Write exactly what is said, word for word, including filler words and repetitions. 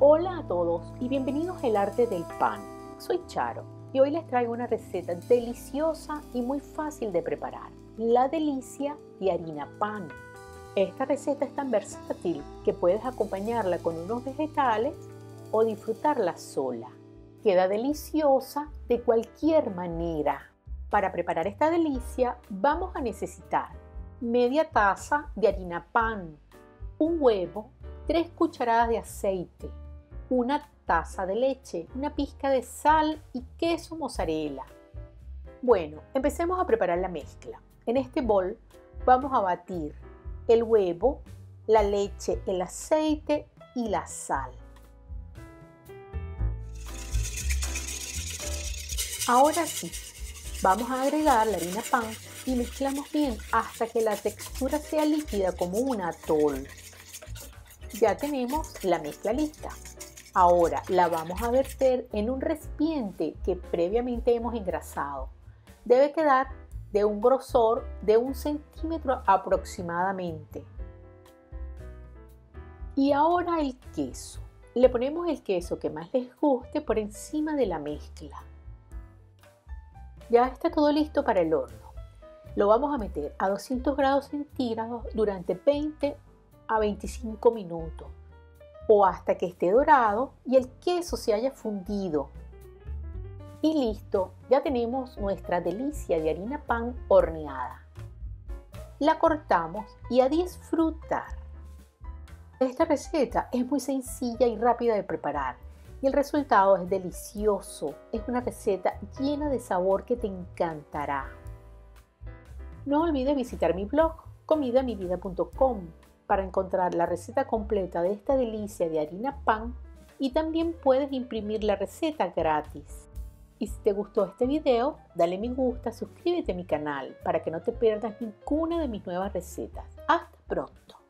Hola a todos y bienvenidos al Arte del Pan. Soy Charo y hoy les traigo una receta deliciosa y muy fácil de preparar. La delicia de harina pan. Esta receta es tan versátil que puedes acompañarla con unos vegetales o disfrutarla sola. Queda deliciosa de cualquier manera. Para preparar esta delicia vamos a necesitar media taza de harina pan, un huevo, tres cucharadas de aceite, una taza de leche, una pizca de sal y queso mozzarella. Bueno, empecemos a preparar la mezcla. En este bol vamos a batir el huevo, la leche, el aceite y la sal. Ahora sí, vamos a agregar la harina pan y mezclamos bien hasta que la textura sea líquida como un atol. Ya tenemos la mezcla lista. Ahora la vamos a verter en un recipiente que previamente hemos engrasado. Debe quedar de un grosor de un centímetro aproximadamente. Y ahora el queso. Le ponemos el queso que más les guste por encima de la mezcla. Ya está todo listo para el horno. Lo vamos a meter a doscientos grados centígrados durante veinte a veinticinco minutos o hasta que esté dorado y el queso se haya fundido. Y listo, ya tenemos nuestra delicia de harina pan horneada. La cortamos y a disfrutar. Esta receta es muy sencilla y rápida de preparar y el resultado es delicioso. Es una receta llena de sabor que te encantará. No olvides visitar mi blog comida mi vida punto com para encontrar la receta completa de esta delicia de harina pan y también puedes imprimir la receta gratis. Y si te gustó este video, dale me gusta, suscríbete a mi canal para que no te pierdas ninguna de mis nuevas recetas. Hasta pronto.